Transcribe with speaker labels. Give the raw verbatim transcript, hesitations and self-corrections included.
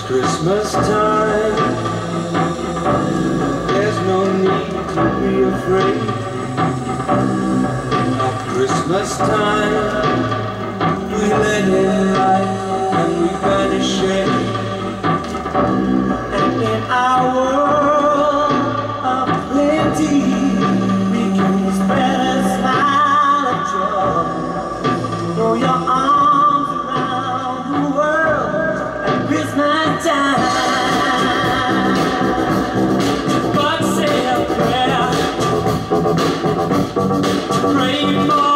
Speaker 1: Christmas time, there's no need to be afraid. At Christmas time, we let in light and we banish shame. And in our world of plenty, we can spread a smile of joy. Throw your arms around the world at Christmas time. But say a prayer, pray for